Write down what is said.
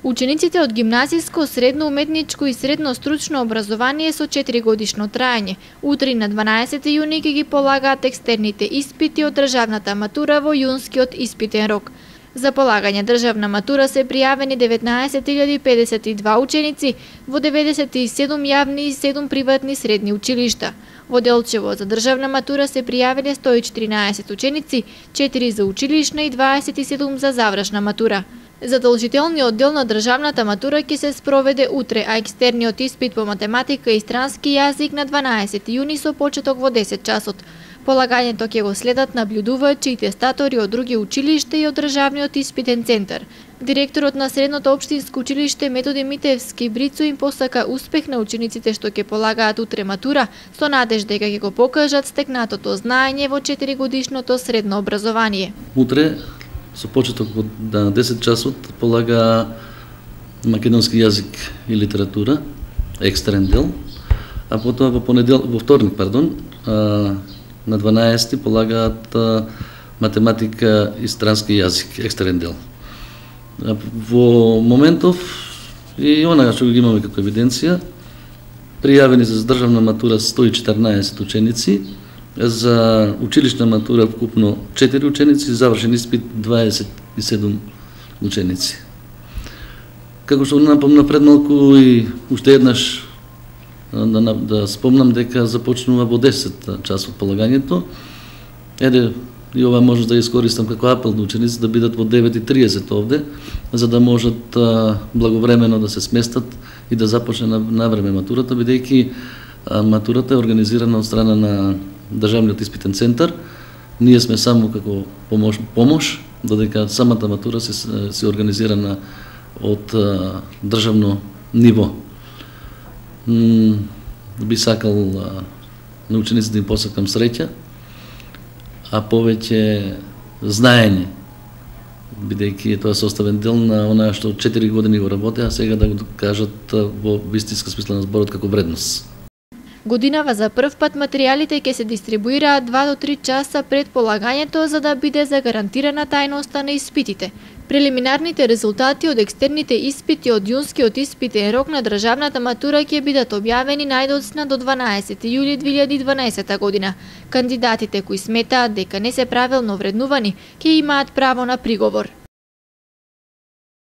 Учениците од гимназиско, средно уметничко и средно стручно образование со 4-годишно траење, утре на 12 јуни ќе ги полагаат екстерните испити од државната матура во јунскиот испитен рок. За полагање државна матура се пријавени 19.052 ученици во 97 јавни и 7 приватни средни училишта. Во Делчево за државна матура се пријавени 114 ученици, 4 за училишна и 27 за завршна матура. Задолжителниот дел на државната матура ќе се спроведе утре, а екстерниот испит по математика и странски јазик на 12 јуни со почеток во 10 часот. Полагањето ќе го следат наблюдувачи и тестатори од други училишта и од државниот испитен центар. Директорот на Средното општинско училиште Методи Митевски Брицо им посака успех на учениците што ќе полагаат утре матура, со надеж дека ќе го покажат стекнатото знаење во 4-годишното средно образование. Утре со почеток во 10 часот полага македонски јазик и литература, екстерен дел, а потоа во вторник, на 12 полагаат математика и странски јазик, екстерен дел. Во моментов и она што ги имаме како евиденција, пријавени за државна матура 114 ученици, за училишна матура вкупно 4 ученици, завршен испит 27 ученици. Како што напомна пред малку и уште еднаш да спомнам дека започнува во 10 часот полагањето. Еде и ова може да искористам како апел на ученици да бидат во 9:30 овде, за да можат благовремено да се сместат и да започне на време матурата, бидејќи матурата е организирана од страна на Државниот испитен центар. Ние сме само како помош, додека самата матура се организирана од државно ниво. Би сакал на учениците да им посакам среќа, а повеќе знаење, бидејќи тоа составен дел на она што 4 години го работи, а сега да го кажат во вистинска смисла на зборот како вредност. Годинава за прв пат материјалите ќе се дистрибуираат 2 до 3 часа пред полагањето за да биде загарантирана тајноста на испитите. Прелиминарните резултати од екстерните испити од јунскиот испитен рок на државната матура ќе бидат објавени најдоцна до 12 јули 2012 година. Кандидатите кои сметаат дека не се правилно вреднувани ќе имаат право на приговор.